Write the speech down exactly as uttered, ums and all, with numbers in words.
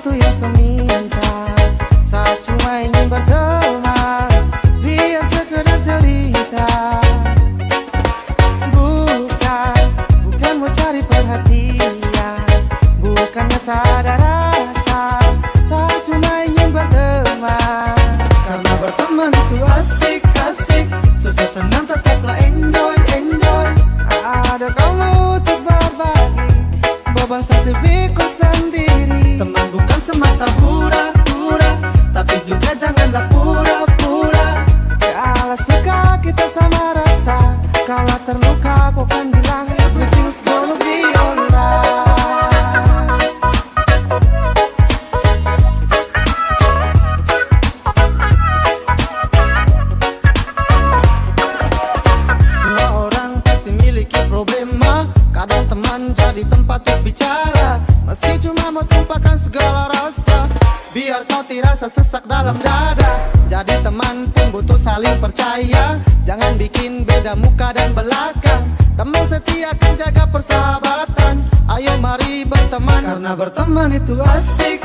waktu yang seminta, saat cuma ingin berteman, biar sekedar cerita. Bukan, bukan mau cari perhatian, bukannya sadar rasa, saat cuma ingin berteman. Karena berteman itu asik-asik, susah senang tetaplah enjoy, enjoy. Ada kamu untuk berbagi beban satu pikul sendiri. Teman bukan semata pura-pura, tapi juga janganlah pura-pura. Kalau suka kita sama rasa, kalau terluka aku kan bilang everything's gonna be alright. Semua orang pasti miliki problema, kadang teman jadi tempat untuk bicara, meski cuma mau tumpahkan segala rasa, biar kau dirasa sesak dalam dada. Jadi teman pun butuh saling percaya, jangan bikin beda muka dan belakang. Teman setia akan jaga persahabatan, ayo mari berteman. Karena berteman itu asik,